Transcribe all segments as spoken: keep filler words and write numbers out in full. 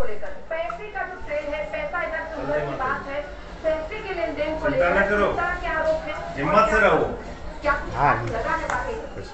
लेकर पैसे का जो ट्रेन है, पैसा इधर से उधर की बात है, पैसे के लेन देन को लेकर किस तरह के आरोप है, हिम्मत से रहो, क्या कुछ लगा है बाकी?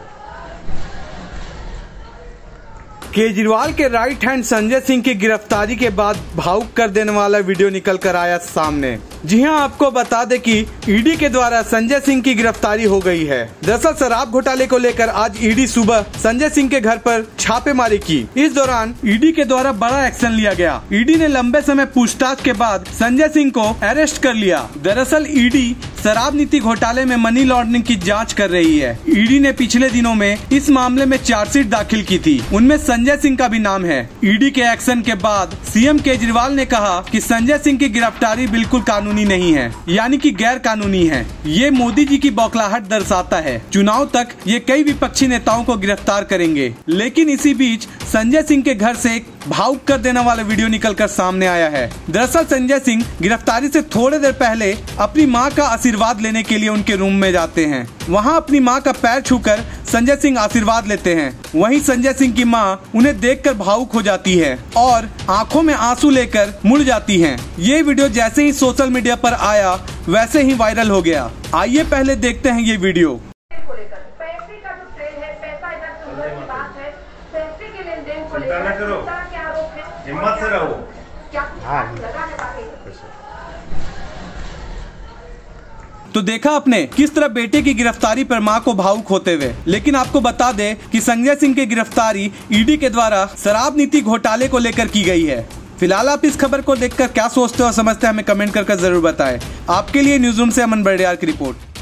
केजरीवाल के राइट हैंड संजय सिंह की गिरफ्तारी के बाद भावुक कर देने वाला वीडियो निकल कर आया सामने। जी हां, आपको बता दें कि ईडी के द्वारा संजय सिंह की गिरफ्तारी हो गई है। दरअसल शराब घोटाले को लेकर आज ईडी सुबह संजय सिंह के घर पर छापेमारी की। इस दौरान ईडी के द्वारा बड़ा एक्शन लिया गया। ईडी ने लंबे समय पूछताछ के बाद संजय सिंह को अरेस्ट कर लिया। दरअसल ईडी शराब नीति घोटाले में मनी लॉन्ड्रिंग की जांच कर रही है। ईडी ने पिछले दिनों में इस मामले में चार्जशीट दाखिल की थी, उनमें संजय सिंह का भी नाम है। ईडी के एक्शन के बाद सीएम केजरीवाल ने कहा कि संजय सिंह की गिरफ्तारी बिल्कुल कानूनी नहीं है, यानी कि गैर कानूनी है। ये मोदी जी की बौखलाहट दर्शाता है। चुनाव तक ये कई विपक्षी नेताओं को गिरफ्तार करेंगे। लेकिन इसी बीच संजय सिंह के घर से एक भावुक कर देने वाला वीडियो निकलकर सामने आया है। दरअसल संजय सिंह गिरफ्तारी से थोड़ी देर पहले अपनी मां का आशीर्वाद लेने के लिए उनके रूम में जाते हैं। वहां अपनी मां का पैर छूकर संजय सिंह आशीर्वाद लेते हैं। वहीं संजय सिंह की मां उन्हें देखकर भावुक हो जाती है और आंखों में आंसू लेकर मुड़ जाती हैं। ये वीडियो जैसे ही सोशल मीडिया पर आया वैसे ही वायरल हो गया। आइए पहले देखते हैं ये वीडियो। पैसे का जो ट्रेन है, पैसा इधर से उधर की बात है, पैसे के लेन देन को लेकर किस तरह के आरोप है, हिम्मत से रहो, क्या कुछ लगा है बाकी? तो देखा आपने किस तरह बेटे की गिरफ्तारी पर मां को भावुक होते हुए। लेकिन आपको बता दें कि संजय सिंह की गिरफ्तारी ईडी के द्वारा शराब नीति घोटाले को लेकर की गई है। फिलहाल आप इस खबर को देखकर क्या सोचते हो और समझते हैं, हमें कमेंट करके जरूर बताएं। आपके लिए न्यूज रूम से अमन बर्डियार की रिपोर्ट।